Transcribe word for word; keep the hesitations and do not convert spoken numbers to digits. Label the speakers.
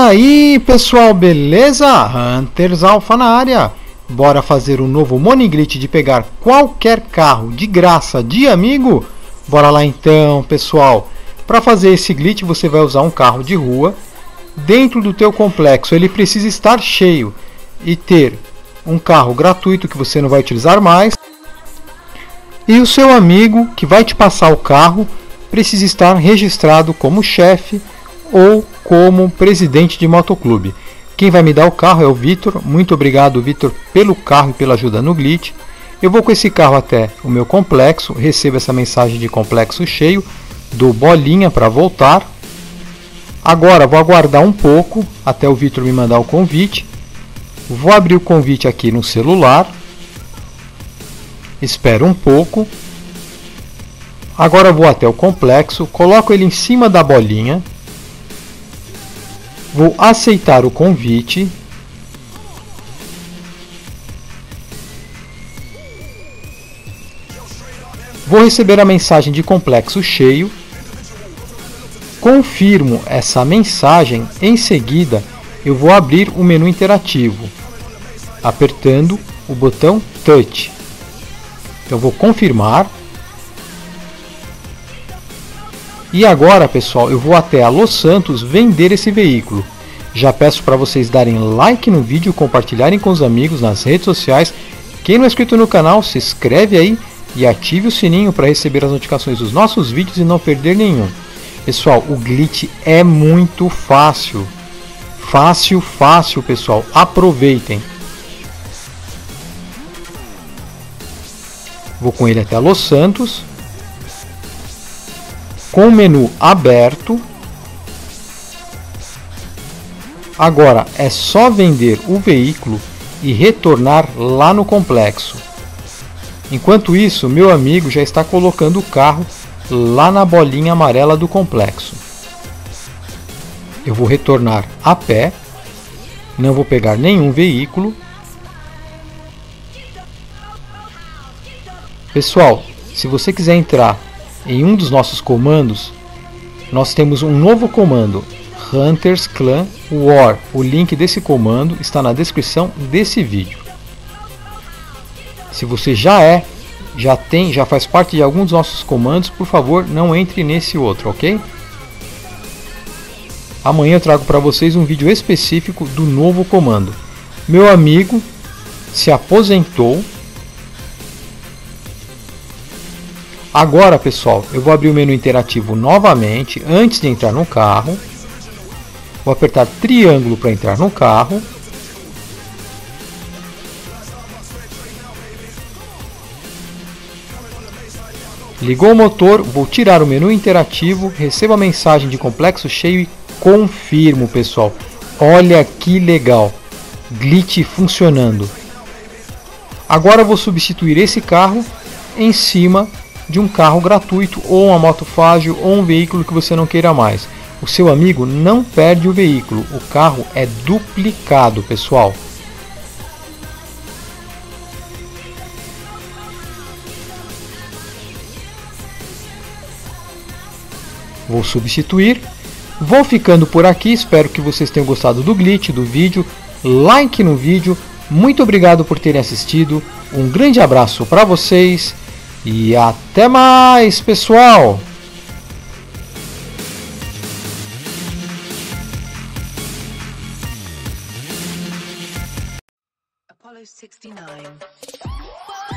Speaker 1: aí pessoal, beleza? Hunters Alpha na área. Bora fazer um novo Money Glitch de pegar qualquer carro de graça de amigo? Bora lá então pessoal. Para fazer esse glitch você vai usar um carro de rua. Dentro do teu complexo ele precisa estar cheio e ter um carro gratuito que você não vai utilizar mais. E o seu amigo que vai te passar o carro precisa estar registrado como chefe ou como presidente de motoclube. Quem vai me dar o carro é o Vitor. Muito obrigado, Vitor, pelo carro e pela ajuda no glitch. Eu vou com esse carro até o meu complexo, recebo essa mensagem de complexo cheio, dou bolinha para voltar. Agora vou aguardar um pouco até o Vitor me mandar o convite. Vou abrir o convite aqui no celular. Espero um pouco. Agora vou até o complexo, coloco ele em cima da bolinha. Vou aceitar o convite. Vou receber a mensagem de complexo cheio. Confirmo essa mensagem. Em seguida, eu vou abrir o menu interativo, apertando o botão Touch. Eu vou confirmar. E agora, pessoal, eu vou até a Los Santos vender esse veículo. Já peço para vocês darem like no vídeo, compartilharem com os amigos nas redes sociais. Quem não é inscrito no canal, se inscreve aí e ative o sininho para receber as notificações dos nossos vídeos e não perder nenhum. Pessoal, o glitch é muito fácil. Fácil, fácil, pessoal. Aproveitem. Vou com ele até a Los Santos. Com o menu aberto. Agora é só vender o veículo e retornar lá no complexo. Enquanto isso, meu amigo já está colocando o carro lá na bolinha amarela do complexo. Eu vou retornar a pé. Não vou pegar nenhum veículo. Pessoal, se você quiser entrar em um dos nossos comandos, nós temos um novo comando, Hunters Clan War. O link desse comando está na descrição desse vídeo. Se você já é, já tem, já faz parte de algum dos nossos comandos, por favor, não entre nesse outro, ok? Amanhã eu trago para vocês um vídeo específico do novo comando. Meu amigo se aposentou. Agora, pessoal, eu vou abrir o menu interativo novamente antes de entrar no carro. Vou apertar triângulo para entrar no carro. Ligou o motor, vou tirar o menu interativo, recebo a mensagem de complexo cheio e confirmo, pessoal. Olha que legal, glitch funcionando. Agora eu vou substituir esse carro em cima de um carro gratuito ou uma moto fágil ou um veículo que você não queira mais. O seu amigo não perde o veículo, o carro é duplicado, pessoal. Vou substituir. Vou ficando por aqui, espero que vocês tenham gostado do glitch, do vídeo. Like no vídeo, muito obrigado por terem assistido. Um grande abraço para vocês. E até mais, pessoal!
Speaker 2: Apollo sixty-nine.